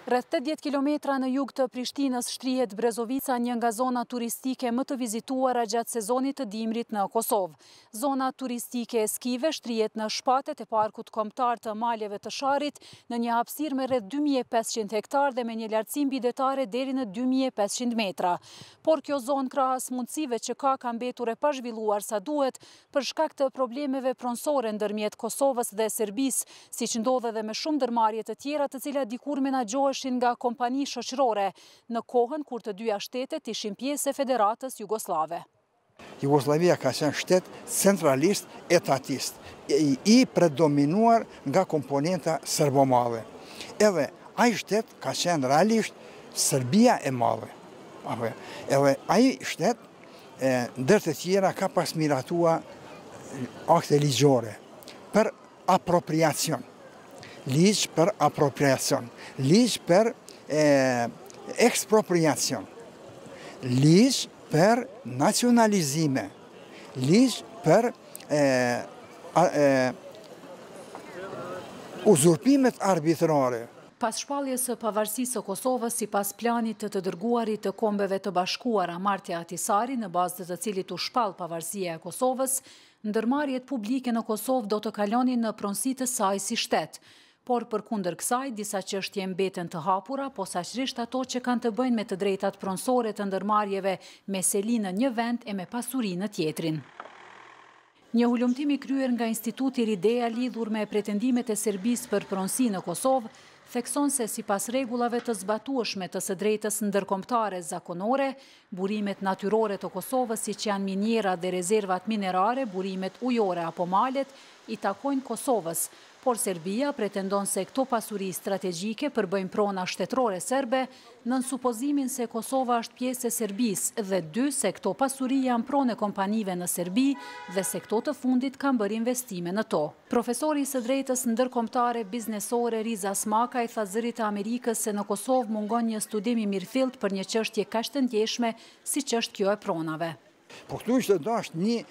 Rreth 80 kilometra në jug të Prishtinës shtrihet Brezovica, një nga zona turistike më të vizituara gjatë sezonit të dimrit në Kosovë. Zona turistike e skive shtrihet në shpatet e parkut kombëtar të maleve të Sharit, në një hapësirë me rreth 2500 hektar dhe me një lartësi mbidetare deri në 2500 metra. Por kjo zonë krahas mundësive që ka mbetur e pazhvilluar sa duhet për shkak të problemeve pronësore ndërmjet Kosovës dhe Serbisë, siç ndodhe edhe me shumë ndërmarrje të tjera të cilat dikur menaxhoheshin nga kompani shoqërore, në kohën kur të dyja shtetet ishin pjesë e Federatës Jugoslave. Jugoslavia ka qenë shtet centralist, etatist, i predominuar nga komponenta serbo-madhe. Edhe ai shtet ka qenë realisht Serbia e madhe. Edhe ai shtet, ndër të tjera, ka pas miratua akte ligjore për apropriacion. Ligj për apropriacion, ligj për ekspropriacion, ligj për nacionalizime, ligj për uzurpimet arbitrare. Pas shpalljes së pavarësisë së Kosovës sipas planit të dërguarit të Kombeve të Bashkuara Marti Ahtisaari, në bazë të cilit u shpall pavarësia e Kosovës, ndërmarrjet publike në Kosovë do të kalonin në pronësi të saj si shtet. Por përkundër kësaj, disa çështje mbeten të hapura, posaçërisht ato që kanë të bëjnë me të drejtat pronësore të ndërmarrjeve me seli në një vend e me pasuri në tjetrin. Një hulumtim i kryer nga Instituti Ridea lidhur me pretendimet e Serbisë për pronësi në Kosovë thekson se sipas rregullave të zbatueshme të së drejtës ndërkombëtare zakonore, burimet natyrore të Kosovës, siç janë minjera dhe rezervat minerare, burimet ujore apo malet, i takojnë Kosovës, por Serbia pretendon se këto pasuri strategjike përbëjnë prona shtetërore serbe, nën supozimin se Kosova është pjesë e Serbisë dhe 2 se këto pasuri janë pronë kompanive në Serbi dhe se këto të fundit kanë bërë investime në to. Profesori i së drejtës ndërkombëtare biznesore Riza Smaka i tha Zërit të Amerikës se në Kosovë mungon një studim i mirëfillt për një çështje kaq të ndjeshme siç është kjo e pronave. Po këtu ishte dashur një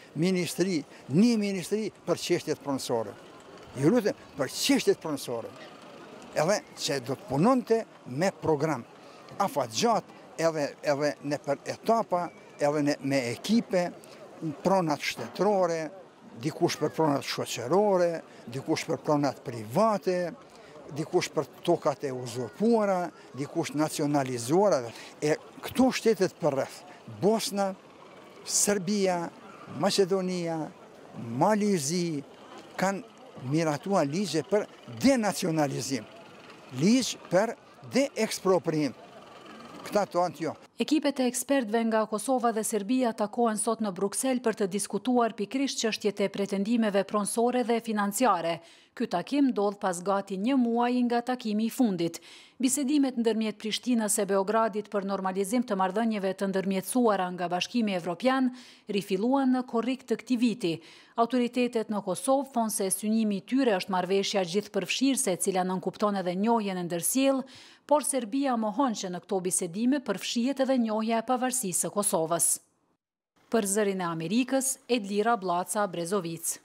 ministri për çështjet pronësore. Ju lutem, për çështjet pronësore. Edhe që do të punonte me program afatgjat, edhe në për etapa, edhe me ekipe, pronat shtetërore, dikush për pronat shoqërore, dikush për pronat private, dikush për tokat e uzurpuara, dikush nacionalizuara. Këto shtetet përreth, Bosna, Serbia, Maqedonia, Malizi, kanë miratua ligje për denacionalizim, ligj për deeksproprim. Këta të anë jo. Ekipet e ekspertëve nga Kosova dhe Serbia takohen sot në Bruksel për të diskutuar pikërisht çështjet e pretendimeve pronësore dhe financiare. Ky takim ndodh pas gati një muaji nga takimi i fundit. Bisedimet ndërmjet Prishtinës e Beogradit për normalizim të marrëdhënieve të ndërmjetësuara nga Bashkimi Evropian rifilluan në korrik të këtij viti. Autoritetet në Kosovë thonë se synimi i tyre është marrëveshja gjithëpërfshirëse e cila nënkupton edhe njohjen e ndërsjellë, por Serbia mohon që në këto bisedime përfshihet edhe njohja e pavarësisë së Kosovës. Për Zërin e Amerikës, Edlira Blaca, Brezovic.